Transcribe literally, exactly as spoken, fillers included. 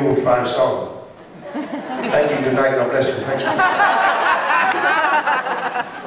renewal fine song. Thank you, good night, God bless you. Thanks.